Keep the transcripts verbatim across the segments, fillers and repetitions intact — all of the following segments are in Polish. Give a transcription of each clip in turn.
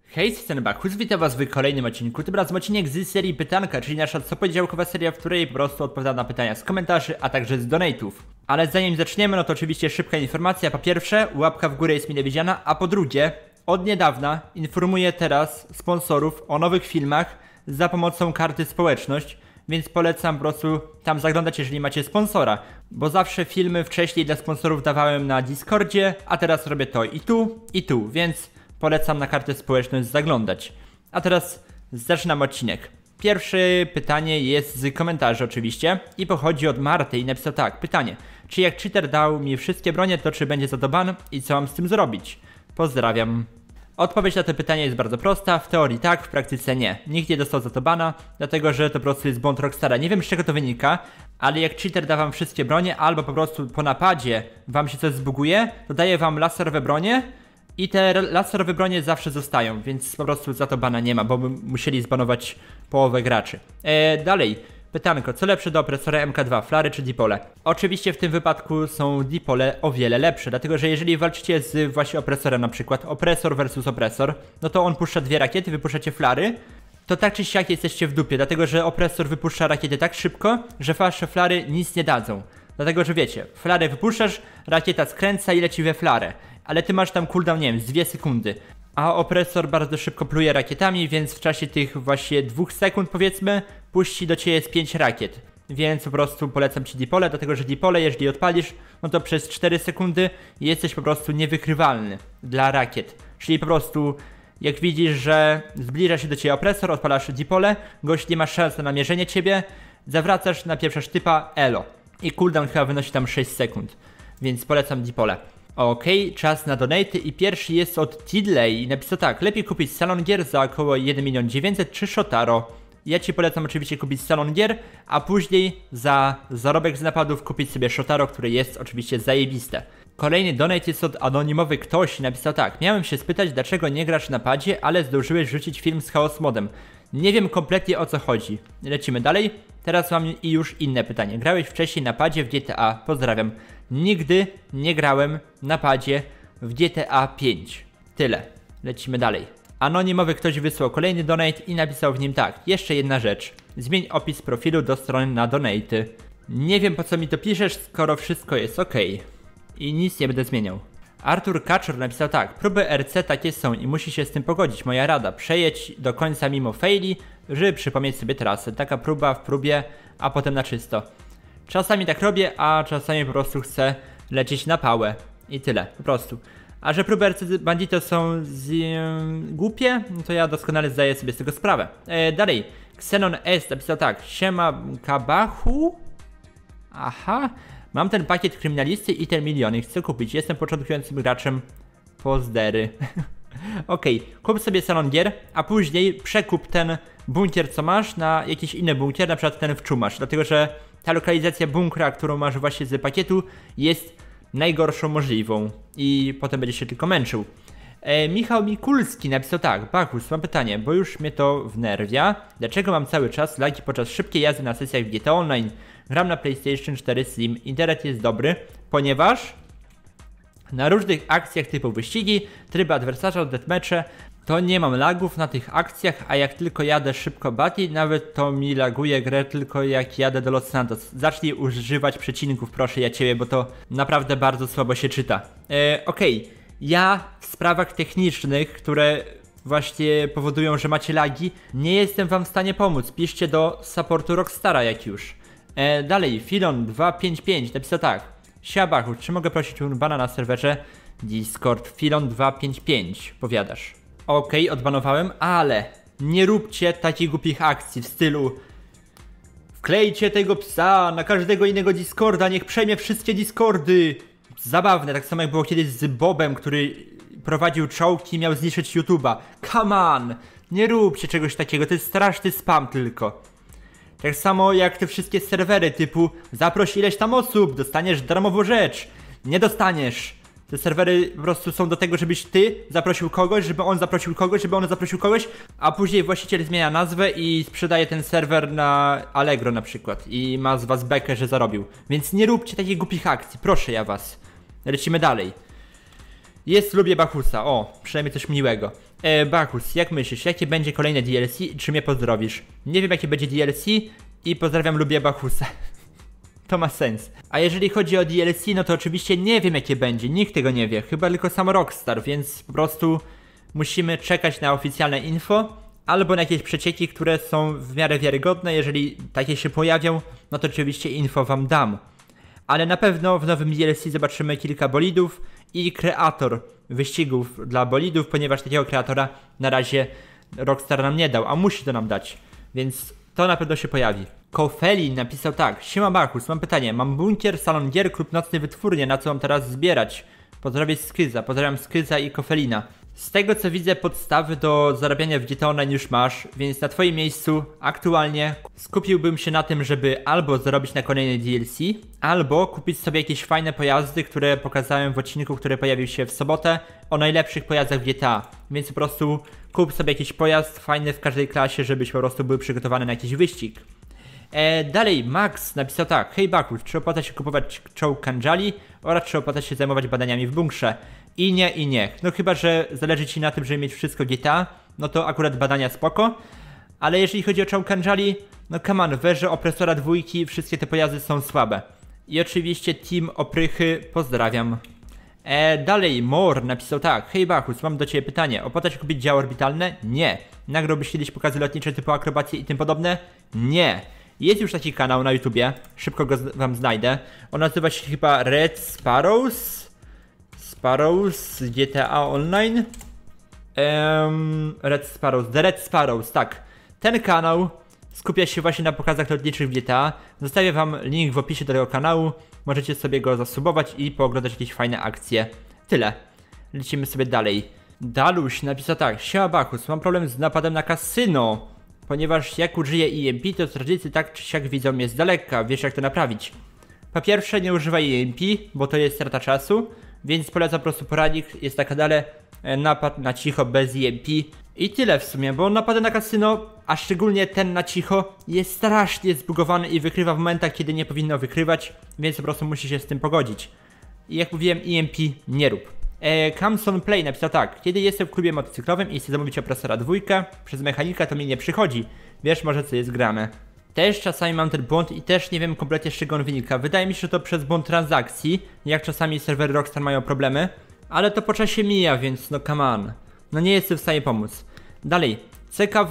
Hej, jestem Bachus, witam was w kolejnym odcinku. Tym razem odcinek z serii Pytanka, czyli nasza coponiedziałkowa seria, w której po prostu odpowiadam na pytania z komentarzy, a także z donate'ów. Ale zanim zaczniemy, no to oczywiście szybka informacja. Po pierwsze, łapka w górę jest mile widziana, a po drugie, od niedawna informuję teraz sponsorów o nowych filmach za pomocą karty społeczność, więc polecam po prostu tam zaglądać, jeżeli macie sponsora, bo zawsze filmy wcześniej dla sponsorów dawałem na Discordzie, a teraz robię to i tu, i tu, więc polecam na kartę społeczność zaglądać. A teraz zaczynam odcinek. Pierwsze pytanie jest z komentarzy oczywiście i pochodzi od Marty i napisał tak. Pytanie, czy jak cheater dał mi wszystkie bronie, to czy będzie za to ban i co mam z tym zrobić? Pozdrawiam. Odpowiedź na to pytanie jest bardzo prosta, w teorii tak, w praktyce nie. Nikt nie dostał za to bana, dlatego że to po prostu jest błąd Rockstara. Nie wiem, z czego to wynika, ale jak cheater da wam wszystkie bronie, albo po prostu po napadzie wam się coś zbuguje, to daje wam laserowe bronie i te laserowe bronie zawsze zostają, więc po prostu za to bana nie ma, bo by musieli zbanować połowę graczy. Eee, dalej, pytanko, co lepsze do opresora M K dwa, flary czy dipole? Oczywiście w tym wypadku są dipole o wiele lepsze, dlatego że jeżeli walczycie z właśnie opresorem, na przykład opresor versus opresor, no to on puszcza dwie rakiety, wypuszczacie flary, to tak czy siak jesteście w dupie, dlatego że opresor wypuszcza rakiety tak szybko, że wasze flary nic nie dadzą. Dlatego że wiecie, flarę wypuszczasz, rakieta skręca i leci we flarę, ale ty masz tam cooldown, nie wiem, z dwie sekundy. A opresor bardzo szybko pluje rakietami, więc w czasie tych właśnie dwóch sekund powiedzmy, puści do ciebie z pięć rakiet. Więc po prostu polecam ci dipole, dlatego że dipole, jeżeli odpalisz, no to przez cztery sekundy jesteś po prostu niewykrywalny dla rakiet. Czyli po prostu jak widzisz, że zbliża się do ciebie opresor, odpalasz dipole, gość nie ma szans na namierzenie ciebie, zawracasz, napieprzasz typa, elo. I cooldown chyba wynosi tam sześć sekund, więc polecam dipole. Okej, okay, czas na donaty i pierwszy jest od Tidley i napisał tak. Lepiej kupić salon gier za około jeden milion dziewięćset czy Shotaro. Ja ci polecam oczywiście kupić salon gier, a później za zarobek z napadów kupić sobie Shotaro, które jest oczywiście zajebiste. Kolejny donate jest od anonimowy ktoś i napisał tak. Miałem się spytać, dlaczego nie grasz na padzie, ale zdążyłeś rzucić film z Chaos Modem. Nie wiem kompletnie o co chodzi. Lecimy dalej. Teraz mam i już inne pytanie. Grałeś wcześniej na padzie w G T A? Pozdrawiam. Nigdy nie grałem na padzie w G T A pięć. Tyle. Lecimy dalej. Anonimowy ktoś wysłał kolejny donate i napisał w nim tak. Jeszcze jedna rzecz. Zmień opis profilu do strony na donaty. Nie wiem po co mi to piszesz, skoro wszystko jest ok. I nic nie będę zmieniał. Artur Kaczor napisał tak. Próby R C takie są i musi się z tym pogodzić. Moja rada. Przejedź do końca mimo faili, żeby przypomnieć sobie trasę. Taka próba w próbie, a potem na czysto. Czasami tak robię, a czasami po prostu chcę lecieć na pałę. I tyle, po prostu. A że próby R C Bandito są z, yy, głupie, no to ja doskonale zdaję sobie z tego sprawę. E, dalej, Xenon S napisał tak. Siema Kabachu? Aha. Mam ten pakiet kryminalisty i ten miliony. Chcę kupić. Jestem początkującym graczem. Pozdery. Okej, okay. Kup sobie salon gier, a później przekup ten bunkier co masz na jakiś inny bunkier, na przykład ten w Czumasz. Dlatego, że ta lokalizacja bunkra, którą masz właśnie z pakietu, jest najgorszą możliwą. I potem będziesz się tylko męczył. E, Michał Mikulski napisał tak. Bachus, mam pytanie, bo już mnie to wnerwia. Dlaczego mam cały czas lagi podczas szybkiej jazdy na sesjach w G T A Online? Gram na PlayStation cztery Slim, internet jest dobry, ponieważ na różnych akcjach typu wyścigi, tryby adwersarza, deathmatche, to nie mam lagów na tych akcjach, a jak tylko jadę szybko battle, nawet to mi laguje grę tylko jak jadę do Los Santos. Zacznij używać przecinków, proszę ja ciebie, bo to naprawdę bardzo słabo się czyta. E, Okej, okay. Ja w sprawach technicznych, które właśnie powodują, że macie lagi, nie jestem wam w stanie pomóc. Piszcie do supportu Rockstara jak już. E, dalej, Filon dwa pięć pięć napisał tak. Siabachu, czy mogę prosić Urbana na serwerze Discord? Filon dwa pięć pięć, powiadasz. Okej, okay, odbanowałem, ale nie róbcie takich głupich akcji w stylu wklejcie tego psa na każdego innego Discorda, niech przejmie wszystkie Discordy. Zabawne, tak samo jak było kiedyś z Bobem, który prowadził czołgi i miał zniszczyć YouTube'a. Come on, nie róbcie czegoś takiego, to jest straszny spam tylko. Tak samo jak te wszystkie serwery typu zaproś ileś tam osób, dostaniesz darmową rzecz. Nie dostaniesz. Te serwery po prostu są do tego, żebyś ty zaprosił kogoś, żeby on zaprosił kogoś, żeby on zaprosił kogoś, a później właściciel zmienia nazwę i sprzedaje ten serwer na Allegro na przykład i ma z was bekę, że zarobił. Więc nie róbcie takich głupich akcji, proszę ja was. Lecimy dalej. Jest lubię Bachusa, o, przynajmniej coś miłego. E, Bachus, jak myślisz, jakie będzie kolejne D L C i czy mnie pozdrowisz? Nie wiem jakie będzie D L C i pozdrawiam, lubię Bachusa. To ma sens. A jeżeli chodzi o D L C, no to oczywiście nie wiem jakie będzie, nikt tego nie wie, chyba tylko sam Rockstar, więc po prostu musimy czekać na oficjalne info, albo na jakieś przecieki, które są w miarę wiarygodne. Jeżeli takie się pojawią, no to oczywiście info wam dam. Ale na pewno w nowym D L C zobaczymy kilka bolidów i kreator wyścigów dla bolidów, ponieważ takiego kreatora na razie Rockstar nam nie dał, a musi to nam dać, więc to na pewno się pojawi. Kofeli napisał tak: siema Bachus, mam pytanie, mam bunkier, salon gier, klub nocny, wytwórnię, na co mam teraz zbierać? Pozdrowię Skyza, pozdrawiam Skyza i Kofelina. Z tego co widzę, podstawy do zarabiania w G T A Online już masz, więc na twoim miejscu aktualnie skupiłbym się na tym, żeby albo zarobić na kolejny D L C, albo kupić sobie jakieś fajne pojazdy, które pokazałem w odcinku, który pojawił się w sobotę, o najlepszych pojazdach w G T A. Więc po prostu kup sobie jakiś pojazd fajny w każdej klasie, żebyś po prostu był przygotowany na jakiś wyścig. E, dalej Max napisał tak: hej Bakus, czy opłaca się kupować czołg Kanjali oraz czy opłaca się zajmować badaniami w bunkrze? I nie, i nie. No chyba, że zależy ci na tym, żeby mieć wszystko G T A, no to akurat badania spoko. Ale jeżeli chodzi o czołg Kanjali, no come on, weże opresora dwójki, wszystkie te pojazdy są słabe. I oczywiście Team Oprychy, pozdrawiam. E, dalej More napisał tak: hej Bachus, mam do ciebie pytanie, opłaca się kupić działo orbitalne? Nie. Nagrałbyś kiedyś pokazy lotnicze typu akrobacje i tym podobne? Nie. Jest już taki kanał na YouTubie, szybko go wam znajdę. On nazywa się chyba Red Sparrows. Sparrows G T A Online. Um, Red Sparrows, The Red Sparrows, tak. Ten kanał skupia się właśnie na pokazach lotniczych w G T A. Zostawię wam link w opisie do tego kanału. Możecie sobie go zasubować i pooglądać jakieś fajne akcje. Tyle. Lecimy sobie dalej. Daluś napisał tak: siema Bachus, mam problem z napadem na kasyno. Ponieważ jak użyję E M P, to strażnicy tak czy siak widzą mnie z daleka. Wiesz jak to naprawić? Po pierwsze, nie używaj E M P, bo to jest strata czasu. Więc polecam po prostu poradnik, jest na kanale napad na cicho bez E M P. I tyle w sumie, bo napady na kasyno, a szczególnie ten na cicho, jest strasznie zbugowany i wykrywa w momentach, kiedy nie powinno wykrywać. Więc po prostu musi się z tym pogodzić. I jak mówiłem, E M P nie rób. E, Camson Play napisał tak: kiedy jestem w klubie motocyklowym i chcę zamówić opresora dwójkę, przez mechanika to mi nie przychodzi. Wiesz może co jest grane. Też czasami mam ten błąd i też nie wiem kompletnie z czego on wynika. Wydaje mi się, że to przez błąd transakcji, jak czasami serwery Rockstar mają problemy. Ale to po czasie mija, więc no come on. No nie jestem w stanie pomóc. Dalej, C K W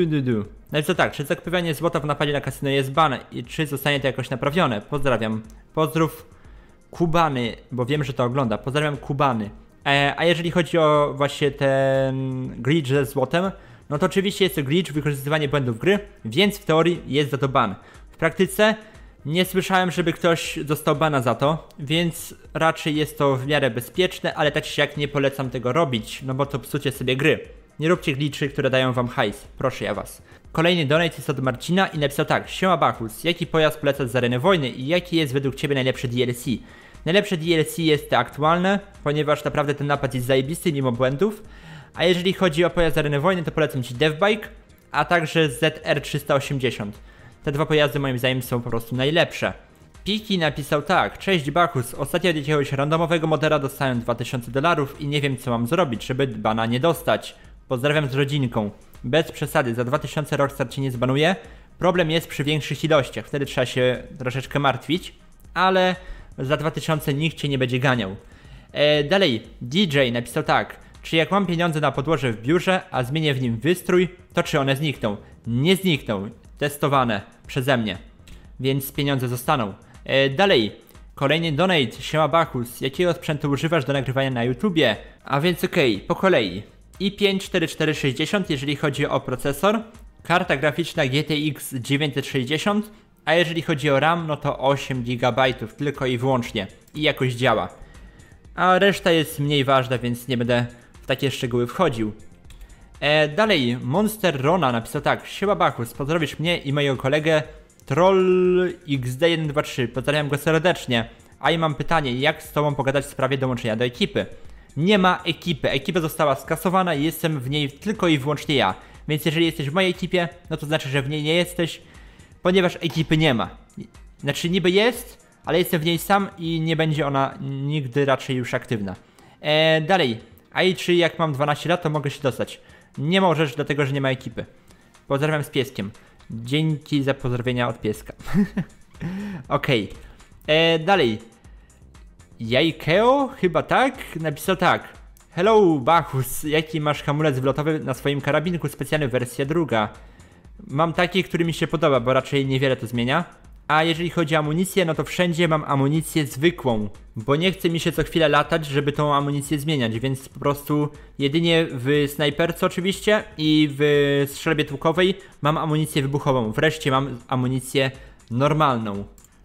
napisał tak: czy zakupywanie złota w napadzie na kasyno jest ban i czy zostanie to jakoś naprawione? Pozdrawiam. Pozdrów Kubany, bo wiem, że to ogląda. Pozdrawiam Kubany. E, a jeżeli chodzi o właśnie ten glitch ze złotem, no to oczywiście jest to glitch, wykorzystywanie błędów gry, więc w teorii jest za to ban. W praktyce nie słyszałem, żeby ktoś dostał bana za to, więc raczej jest to w miarę bezpieczne, ale tak czy jak nie polecam tego robić, no bo to psucie sobie gry. Nie róbcie glitchy, które dają wam hajs, proszę ja was. Kolejny donate jest od Marcina i napisał tak: siema Bachus, jaki pojazd polecasz z areny wojny i jaki jest według ciebie najlepszy D L C? Najlepsze D L C jest te aktualne, ponieważ naprawdę ten napad jest zajebisty mimo błędów. A jeżeli chodzi o pojazd z areny wojny, to polecam ci Devbike, a także Z R trzysta osiemdziesiąt. Te dwa pojazdy moim zdaniem są po prostu najlepsze. Piki napisał tak: cześć Bachus, ostatnio od jakiegoś randomowego modera dostałem dwa tysiące dolarów i nie wiem co mam zrobić, żeby bana nie dostać. Pozdrawiam z rodzinką. Bez przesady, za dwa tysiące Rockstar cię nie zbanuje. Problem jest przy większych ilościach, wtedy trzeba się troszeczkę martwić, ale za dwa tysiące nikt cię nie będzie ganiał. E, dalej, D J napisał tak: czy jak mam pieniądze na podłoże w biurze, a zmienię w nim wystrój, to czy one znikną? Nie znikną, testowane przeze mnie, więc pieniądze zostaną. E, dalej, kolejny donate, siema Bachus, jakiego sprzętu używasz do nagrywania na YouTubie? A więc okej, okay, po kolei. i pięć cztery cztery sześćdziesiąt jeżeli chodzi o procesor, karta graficzna G T X dziewięćset sześćdziesiąt, a jeżeli chodzi o RAM, no to osiem gigabajtów tylko i wyłącznie i jakoś działa. A reszta jest mniej ważna, więc nie będę w takie szczegóły wchodził. E, dalej, Monster Rona napisał tak: siema Bachus, pozdrowisz mnie i mojego kolegę Troll X D jeden dwa trzy, pozdrawiam go serdecznie. A i mam pytanie, jak z tobą pogadać w sprawie dołączenia do ekipy? Nie ma ekipy, ekipa została skasowana i jestem w niej tylko i wyłącznie ja. Więc jeżeli jesteś w mojej ekipie, no to znaczy, że w niej nie jesteś, ponieważ ekipy nie ma. Znaczy niby jest, ale jestem w niej sam i nie będzie ona nigdy raczej już aktywna. E, dalej, A i czy jak mam dwanaście lat, to mogę się dostać. Nie możesz, dlatego że nie ma ekipy. Pozdrawiam z pieskiem. Dzięki za pozdrowienia od pieska. Okej. Okay. Dalej. Jajkeo? Chyba tak? Napisał tak. Hello Bachus, jaki masz hamulec wlotowy na swoim karabinku? Specjalny wersja druga. Mam taki, który mi się podoba, bo raczej niewiele to zmienia. A jeżeli chodzi o amunicję, no to wszędzie mam amunicję zwykłą. Bo nie chce mi się co chwilę latać, żeby tą amunicję zmieniać, więc po prostu jedynie w snajperce oczywiście i w strzelbie tłukowej mam amunicję wybuchową. Wreszcie mam amunicję normalną.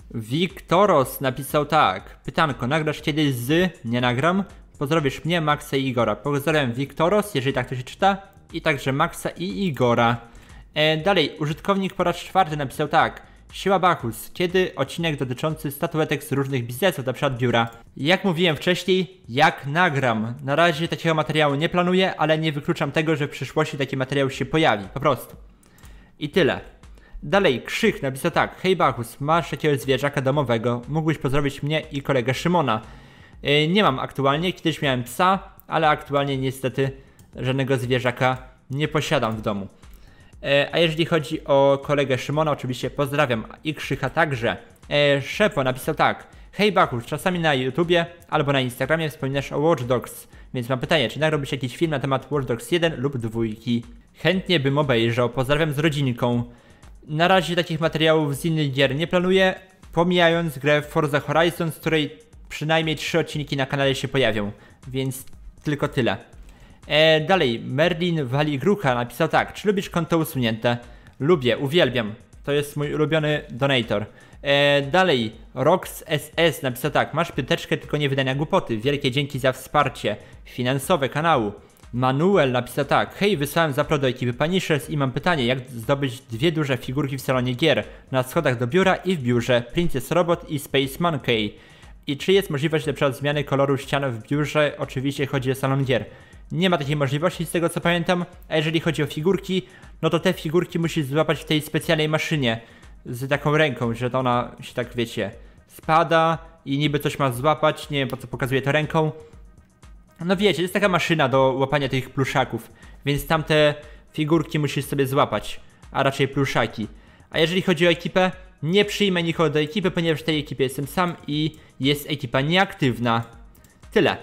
Wiktoros napisał tak. Pytanko, nagrasz kiedyś z... Nie nagram. Pozdrowisz mnie, Maxa i Igora. Pozdrawiam Wiktoros, jeżeli tak to się czyta. I także Maxa i Igora. E, dalej, użytkownik po raz czwarty napisał tak. Siła Bachus, kiedy odcinek dotyczący statuetek z różnych biznesów, na przykład biura? Jak mówiłem wcześniej, jak nagram. Na razie takiego materiału nie planuję, ale nie wykluczam tego, że w przyszłości taki materiał się pojawi. Po prostu. I tyle. Dalej, Krzych napisał tak. Hej Bachus, masz jakiegoś zwierzaka domowego? Mógłbyś pozdrowić mnie i kolegę Szymona. Yy, nie mam aktualnie, kiedyś miałem psa, ale aktualnie niestety żadnego zwierzaka nie posiadam w domu. Yy, a jeżeli chodzi o kolegę Szymona, oczywiście pozdrawiam i Krzycha także. Yy, Szepo napisał tak. Hej Bachus, czasami na YouTubie albo na Instagramie wspominasz o Watch Dogs, więc mam pytanie, czy nagrałbyś jakiś film na temat Watch Dogs jeden lub dwa? Chętnie bym obejrzał, pozdrawiam z rodzinką. Na razie takich materiałów z innych gier nie planuję, pomijając grę Forza Horizon, z której przynajmniej trzy odcinki na kanale się pojawią, więc tylko tyle. E, dalej, Merlin Waligrucha napisał tak, czy lubisz konto usunięte? Lubię, uwielbiam, to jest mój ulubiony donator. E, dalej, Rox S S napisał tak, masz piąteczkę, tylko nie wydania głupoty, wielkie dzięki za wsparcie finansowe kanału. Manuel napisał tak, hej, wysłałem zapro do ekipy Punishers i mam pytanie, jak zdobyć dwie duże figurki w salonie gier, na schodach do biura i w biurze, Princess Robot i Space Monkey. I czy jest możliwość lepszej zmiany koloru ścian w biurze, oczywiście chodzi o salon gier. Nie ma takiej możliwości z tego co pamiętam, a jeżeli chodzi o figurki, no to te figurki musisz złapać w tej specjalnej maszynie, z taką ręką, że to ona się tak wiecie, spada i niby coś ma złapać, nie wiem po co pokazuje to ręką. No wiecie, to jest taka maszyna do łapania tych pluszaków, więc tamte figurki musisz sobie złapać, a raczej pluszaki. A jeżeli chodzi o ekipę, nie przyjmę nikogo do ekipy, ponieważ w tej ekipie jestem sam i jest ekipa nieaktywna. Tyle.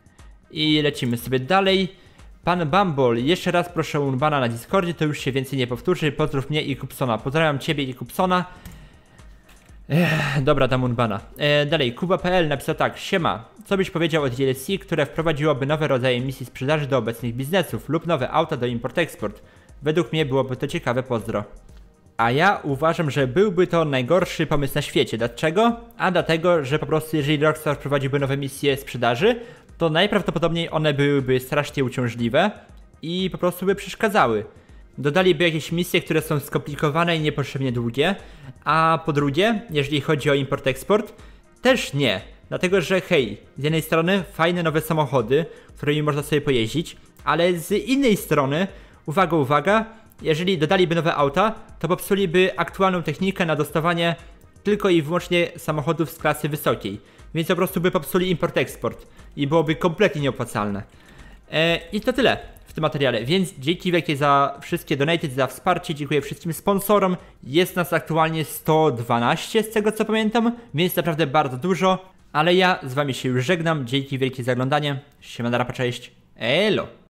I lecimy sobie dalej. Pan Bumble, jeszcze raz proszę Urbana na Discordzie, to już się więcej nie powtórzy. Pozdrów mnie i Kupsona. Pozdrawiam ciebie i Kupsona. Ech, dobra, dam Urbana. E, dalej, Kuba kropka p l napisał tak. Siema, co byś powiedział o D L C, które wprowadziłoby nowe rodzaje misji sprzedaży do obecnych biznesów lub nowe auta do import-export? Według mnie byłoby to ciekawe, pozdro. A ja uważam, że byłby to najgorszy pomysł na świecie. Dlaczego? A dlatego, że po prostu jeżeli Rockstar wprowadziłby nowe misje sprzedaży, to najprawdopodobniej one byłyby strasznie uciążliwe i po prostu by przeszkadzały. Dodaliby jakieś misje, które są skomplikowane i niepotrzebnie długie, a po drugie, jeżeli chodzi o import-export, też nie. Dlatego, że hej, z jednej strony fajne nowe samochody, którymi można sobie pojeździć, ale z innej strony, uwaga, uwaga, jeżeli dodaliby nowe auta, to popsuliby aktualną technikę na dostawanie tylko i wyłącznie samochodów z klasy wysokiej. Więc po prostu by popsuli import-export i byłoby kompletnie nieopłacalne. E, I to tyle w tym materiale, więc dzięki wielkie za wszystkie donaty, za wsparcie, dziękuję wszystkim sponsorom. Jest nas aktualnie sto dwanaście z tego co pamiętam, więc naprawdę bardzo dużo. Ale ja z wami się już żegnam, dzięki wielkie za oglądanie. Siema, na rapa, cześć, elo!